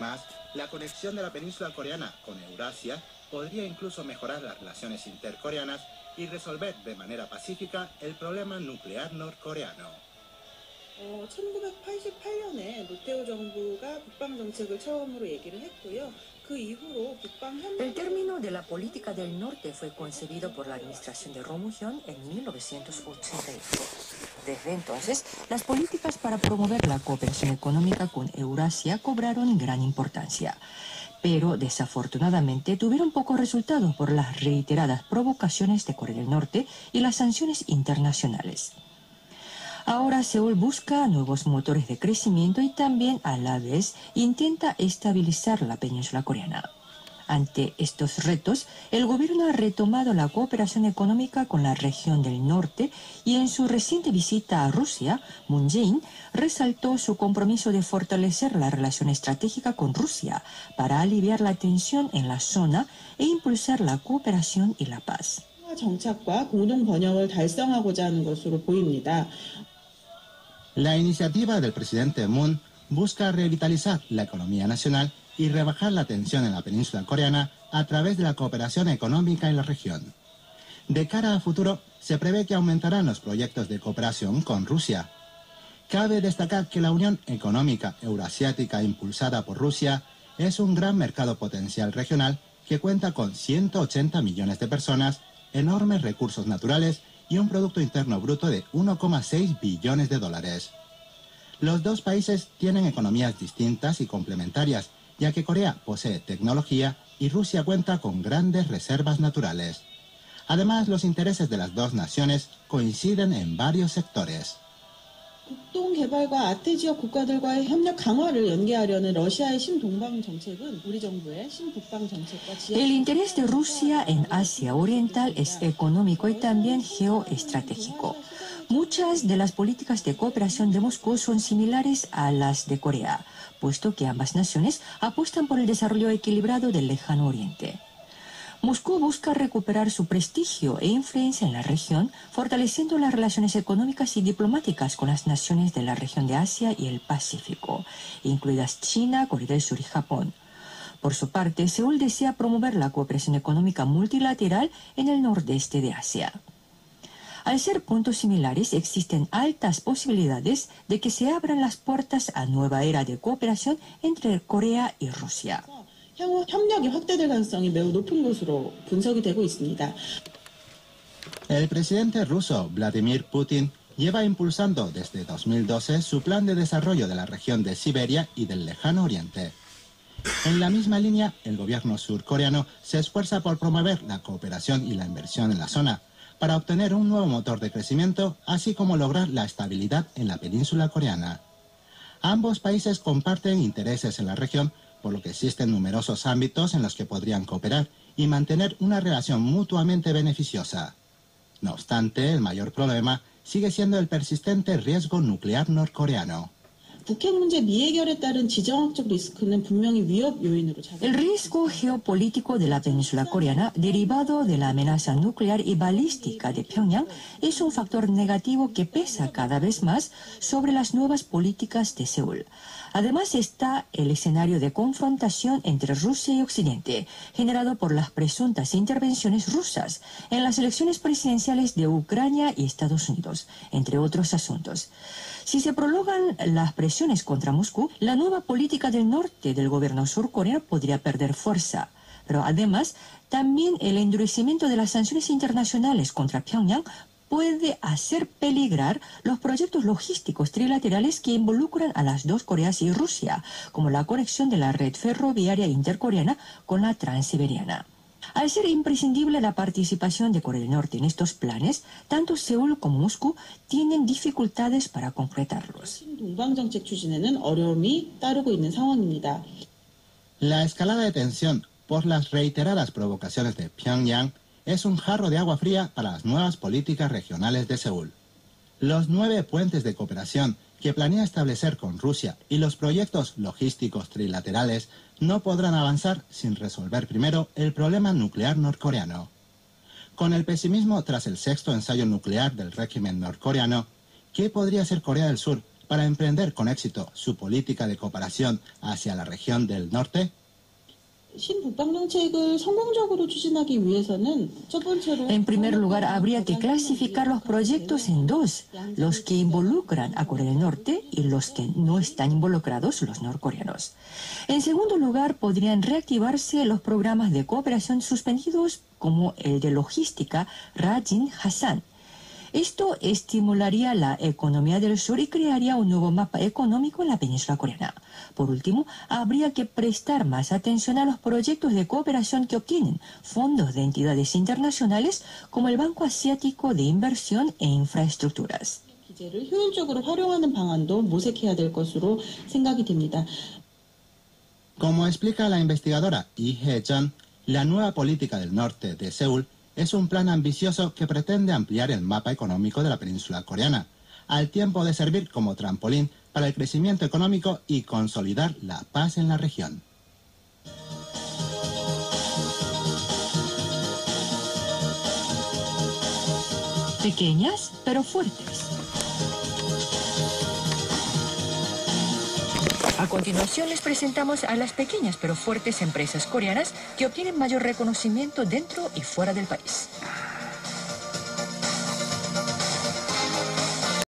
más, la conexión de la península coreana con Eurasia podría incluso mejorar las relaciones intercoreanas y resolver de manera pacífica el problema nuclear norcoreano. 1988년에 노태우 정부가 북방 정책을 처음으로 얘기를 했고요. 그 이후로 북방 El término de la política del norte fue concebido por la administración de Roh Moo-hyun en 1988. Desde entonces, las políticas para promover la cooperación económica con Eurasia cobraron gran importancia, pero desafortunadamente tuvieron pocos resultados por las reiteradas provocaciones de Corea del Norte y las sanciones internacionales. Ahora Seúl busca nuevos motores de crecimiento y también a la vez intenta estabilizar la península coreana. Ante estos retos, el gobierno ha retomado la cooperación económica con la región del norte y en su reciente visita a Rusia, Moon Jae-in resaltó su compromiso de fortalecer la relación estratégica con Rusia para aliviar la tensión en la zona e impulsar la cooperación y la paz. 정착과 공동 번영을 달성하고자 하는 것으로 보입니다. La iniciativa del presidente Moon busca revitalizar la economía nacional y rebajar la tensión en la península coreana a través de la cooperación económica en la región. De cara a futuro, se prevé que aumentarán los proyectos de cooperación con Rusia. Cabe destacar que la Unión Económica Eurasiática impulsada por Rusia es un gran mercado potencial regional que cuenta con 180 millones de personas, enormes recursos naturales y un Producto Interno Bruto de 1,6 billones de dólares. Los dos países tienen economías distintas y complementarias, ya que Corea posee tecnología y Rusia cuenta con grandes reservas naturales. Además, los intereses de las dos naciones coinciden en varios sectores. 국동 개발과 아태 지역 국가들과의 협력 강화를 연계하려는 러시아의 신동방 정책은 우리 정부의 신북방 정책과 El interés de Rusia en Asia Oriental es económico y también geoestratégico. Muchas de las políticas de cooperación de Moscú son similares a las de Corea, puesto que ambas naciones apuestan por el desarrollo equilibrado del Lejano Oriente. Moscú busca recuperar su prestigio e influencia en la región, fortaleciendo las relaciones económicas y diplomáticas con las naciones de la región de Asia y el Pacífico, incluidas China, Corea del Sur y Japón. Por su parte, Seúl desea promover la cooperación económica multilateral en el nordeste de Asia. Al ser puntos similares, existen altas posibilidades de que se abran las puertas a nueva era de cooperación entre Corea y Rusia. 향후 협력이 확대될 가능성이 매우 높은 것으로 분석이 되고 있습니다. El presidente ruso Vladimir Putin lleva impulsando desde 2012 su plan de desarrollo de la región de Siberia y del Lejano Oriente. En la misma línea, el gobierno surcoreano se esfuerza por promover la cooperación y la inversión en la zona, para obtener un nuevo motor de crecimiento, así como lograr la estabilidad en la península coreana. Ambos países comparten intereses en la región, por lo que existen numerosos ámbitos en los que podrían cooperar y mantener una relación mutuamente beneficiosa. No obstante, el mayor problema sigue siendo el persistente riesgo nuclear norcoreano. 북핵 문제 미해결에 따른 지정학적 리스크는 분명히 위협 요인으로 작용합니다. El riesgo geopolítico de la península coreana, derivado de la amenaza nuclear y balística de Pyongyang, es un factor negativo que pesa cada vez más sobre las nuevas políticas de Seúl. Además está el escenario de confrontación entre Rusia y Occidente, generado por las presuntas intervenciones rusas en las elecciones presidenciales de Ucrania y Estados Unidos, entre otros asuntos. Si se prolongan las presiones contra Moscú, la nueva política del norte del gobierno surcoreano podría perder fuerza. Pero además, también el endurecimiento de las sanciones internacionales contra Pyongyang puede hacer peligrar los proyectos logísticos trilaterales que involucran a las dos Coreas y Rusia, como la conexión de la red ferroviaria intercoreana con la transiberiana. Al ser imprescindible la participación de Corea del Norte en estos planes, tanto Seúl como Moscú tienen dificultades para concretarlos. 동방 정책 추진에는 어려움이 따르고 있는 상황입니다. La escalada de tensión por las reiteradas provocaciones de Pyongyang es un jarro de agua fría para las nuevas políticas regionales de Seúl. Los 9 puentes de cooperación que planea establecer con Rusia y los proyectos logísticos trilaterales no podrán avanzar sin resolver primero el problema nuclear norcoreano. Con el pesimismo tras el 6º ensayo nuclear del régimen norcoreano, ¿qué podría hacer Corea del Sur para emprender con éxito su política de cooperación hacia la región del norte? En primer lugar, habría que clasificar los proyectos en dos, los que involucran a Corea del Norte y los que no están involucrados, los norcoreanos. En segundo lugar, podrían reactivarse los programas de cooperación suspendidos, como el de logística Rajin-Hassan. Esto estimularía la economía del sur y crearía un nuevo mapa económico en la península coreana. Por último, habría que prestar más atención a los proyectos de cooperación que obtienen fondos de entidades internacionales como el Banco Asiático de Inversión e Infraestructuras. Como explica la investigadora Lee Hye-jun, la nueva política del norte de Seúl es un plan ambicioso que pretende ampliar el mapa económico de la península coreana, al tiempo de servir como trampolín para el crecimiento económico y consolidar la paz en la región. Pequeñas pero fuertes. A continuación les presentamos a las pequeñas pero fuertes empresas coreanas que obtienen mayor reconocimiento dentro y fuera del país.